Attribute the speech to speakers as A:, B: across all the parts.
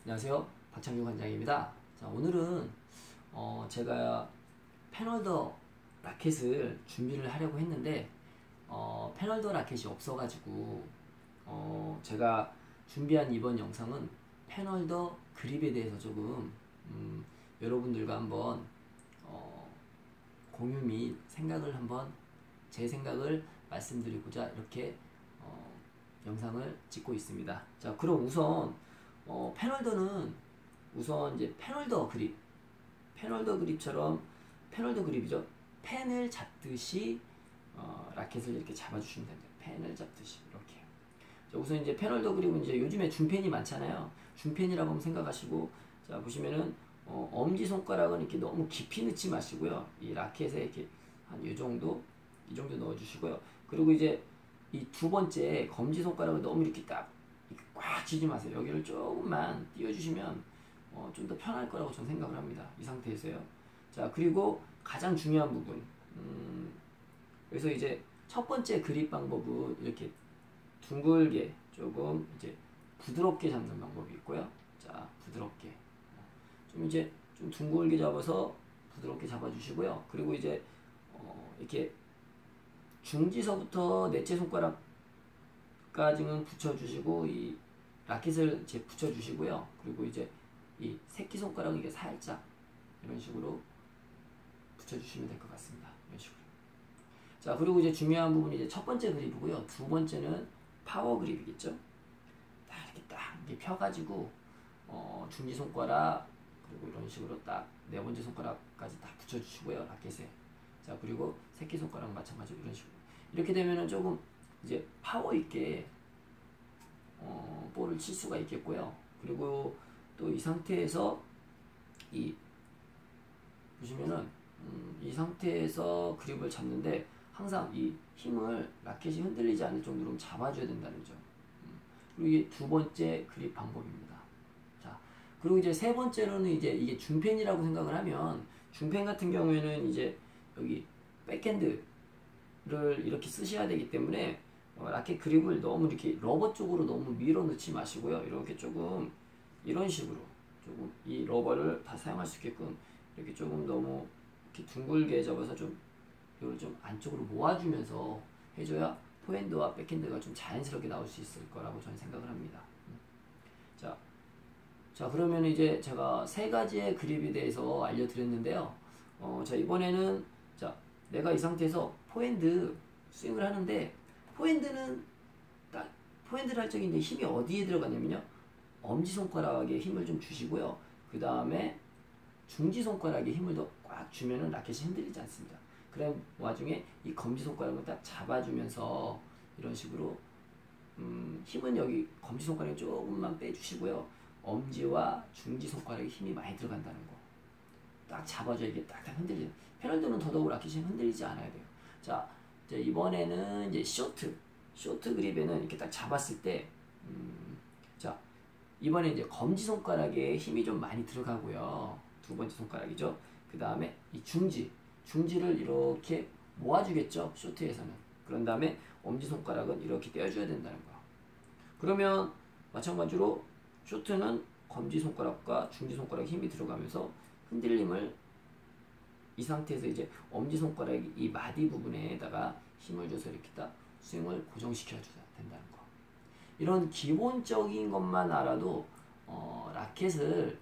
A: 안녕하세요. 박창규 관장입니다. 자, 오늘은 제가 패널더 라켓을 준비를 하려고 했는데 패널더 라켓이 없어가지고 제가 준비한 이번 영상은 패널더 그립에 대해서 조금 여러분들과 한번 공유 및 생각을 한번 제 생각을 말씀드리고자 이렇게 영상을 찍고 있습니다. 자, 그럼 우선 패널더는 우선 이제 패널더 그립처럼 패널더 그립이죠. 펜을 잡듯이 라켓을 이렇게 잡아주시면 됩니다. 펜을 잡듯이 이렇게. 자, 우선 이제 패널더 그립은 이제 요즘에 줌펜이 많잖아요. 줌펜이라고 한번 생각하시고, 자 보시면은 엄지 손가락은 이렇게 너무 깊이 넣지 마시고요. 이 라켓에 이렇게 한 이 정도 넣어주시고요. 그리고 이제 이 두 번째 검지 손가락을 너무 이렇게 꽉 쥐지 마세요. 여기를 조금만 띄워주시면 좀 더 편할 거라고 저는 생각을 합니다. 이 상태에서요. 자, 그리고 가장 중요한 부분. 그래서 이제 첫 번째 그립 방법은 이렇게 둥글게 조금 이제 부드럽게 잡는 방법이 있고요. 자, 부드럽게 좀 둥글게 잡아서 부드럽게 잡아주시고요. 그리고 이제 이렇게 중지서부터 넷째 손가락까지는 붙여주시고 이 라켓을 이제 붙여주시고요. 그리고 이제 이 새끼손가락을 이게 살짝 이런 식으로 붙여주시면 될 것 같습니다. 이런 식으로. 자, 그리고 이제 중요한 부분이 이제 첫 번째 그립이고요. 두 번째는 파워 그립이겠죠. 이렇게 펴가지고 중지손가락 그리고 이런 식으로 딱 네 번째 손가락까지 다 붙여주시고요. 라켓에. 자, 그리고 새끼손가락 마찬가지로 이런 식으로. 이렇게 되면은 조금 이제 파워 있게 볼을 칠 수가 있겠고요. 그리고 또 이 상태에서 보시면은 이 상태에서 그립을 잡는데 항상 이 힘을 라켓이 흔들리지 않을 정도로 잡아줘야 된다는 점. 그리고 이게 두 번째 그립 방법입니다. 자, 그리고 이제 세 번째로는 이제 이게 줌펜이라고 생각을 하면 줌펜 같은 경우에는 이제 여기 백핸드를 이렇게 쓰셔야 되기 때문에 라켓 그립을 너무 이렇게 러버 쪽으로 너무 밀어 넣지 마시고요. 이렇게 조금 이런 식으로 조금 이 러버를 다 사용할 수 있게끔 이렇게 조금 너무 이렇게 둥글게 잡아서 좀 이걸 좀 안쪽으로 모아주면서 해줘야 포핸드와 백핸드가 좀 자연스럽게 나올 수 있을 거라고 저는 생각을 합니다. 자, 그러면 이제 제가 세 가지의 그립에 대해서 알려드렸는데요. 자, 이번에는 자, 내가 이 상태에서 포핸드 스윙을 하는데 포핸드를 할 적에 이제 힘이 어디에 들어가냐면요. 엄지손가락에 힘을 좀 주시고요. 그 다음에 중지손가락에 힘을 더 꽉 주면은 라켓이 흔들리지 않습니다. 그런 와중에 이 검지손가락을 딱 잡아주면서 이런 식으로 힘은 여기 검지손가락에 조금만 빼주시고요. 엄지와 중지손가락에 힘이 많이 들어간다는 거. 딱 잡아줘야 이게 딱딱 흔들리는. 패널더는 더더욱 라켓이 흔들리지 않아야 돼요. 자, 이제 이번에는 이제 쇼트 그립에는 이렇게 딱 잡았을 때, 자, 이번에 이제 검지손가락에 힘이 좀 많이 들어가고요. 두 번째 손가락이죠. 그 다음에 이 중지를 이렇게 모아주겠죠. 쇼트에서는. 그런 다음에 엄지손가락은 이렇게 떼어줘야 된다는 거. 그러면 마찬가지로 쇼트는 검지손가락과 중지손가락에 힘이 들어가면서 흔들림을 이 상태에서 이제 엄지손가락이 이 마디 부분에다가 힘을 줘서 이렇게 딱 스윙을 고정시켜줘야 된다는 거. 이런 기본적인 것만 알아도 라켓을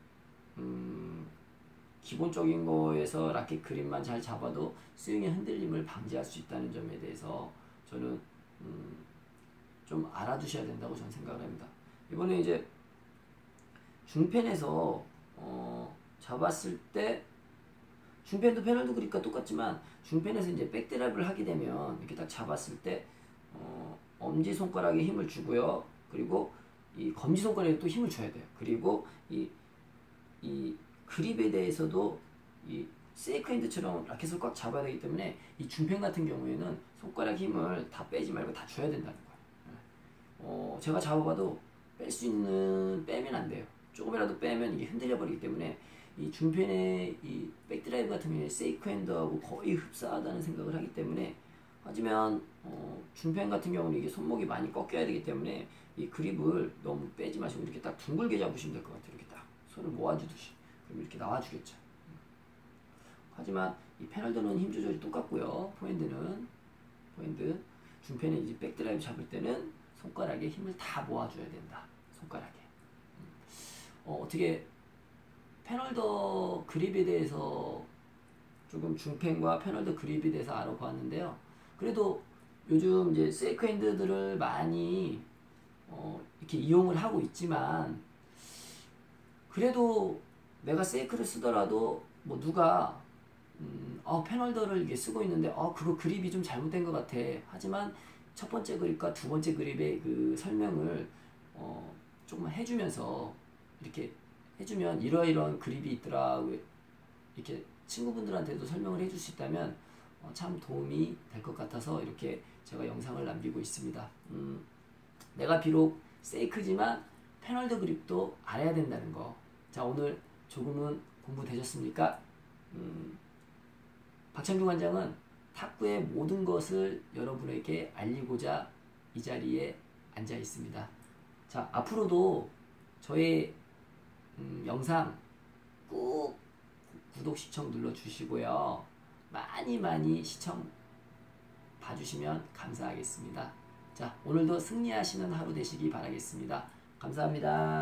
A: 기본적인 거에서 라켓 그립만 잘 잡아도 스윙의 흔들림을 방지할 수 있다는 점에 대해서 저는 좀 알아두셔야 된다고 저는 생각을 합니다. 이번에 이제 중펜에서 잡았을 때 중펜도 패널더 그립과 똑같지만 중펜에서 이제 백드라이브를 하게 되면 이렇게 딱 잡았을 때 엄지손가락에 힘을 주고요. 그리고 이 검지손가락에 또 힘을 줘야 돼요. 그리고 이 그립에 대해서도 이 세이크 핸드처럼 라켓을 꽉 잡아야 되기 때문에 이 중펜 같은 경우에는 손가락 힘을 다 빼지 말고 다 줘야 된다는 거예요. 제가 잡아봐도 빼면 안 돼요. 조금이라도 빼면 이게 흔들려 버리기 때문에 이 중펜의 이 백드라이브 같은 경우에 세이크 핸드하고 거의 흡사하다는 생각을 하기 때문에, 하지만 중펜 같은 경우는 이게 손목이 많이 꺾여야 되기 때문에 이 그립을 너무 빼지 마시고 이렇게 딱 둥글게 잡으시면 될 것 같아요. 이렇게 딱 손을 모아주듯이. 그럼 이렇게 나와주겠죠. 하지만 이 패널들은 힘 조절이 똑같고요. 포핸드 중패는 이제 백드라이브 잡을 때는 손가락에 힘을 다 모아줘야 된다. 손가락에. 어떻게 패널더 그립에 대해서 조금 중펜과 패널더 그립에 대해서 알아보았는데요. 그래도 요즘 이제 세이크 핸드들을 많이 이렇게 이용을 하고 있지만 그래도 내가 세이크를 쓰더라도 뭐 누가 패널더를 이게 쓰고 있는데 그거 그립이 좀 잘못된 것 같아. 하지만 첫 번째 그립과 두 번째 그립의 그 설명을 조금 해주면서 이렇게 해주면 이러이러한 그립이 있더라 이렇게 친구분들한테도 설명을 해줄 수 있다면 참 도움이 될 것 같아서 이렇게 제가 영상을 남기고 있습니다. 내가 비록 세이크지만 패널더 그립도 알아야 된다는 거. 자, 오늘 조금은 공부 되셨습니까? 박찬규 관장은 탁구의 모든 것을 여러분에게 알리고자 이 자리에 앉아 있습니다. 자, 앞으로도 저의 영상 꾹 구독 시청 눌러주시고요. 많이 시청 봐주시면 감사하겠습니다. 자, 오늘도 승리하시는 하루 되시기 바라겠습니다. 감사합니다.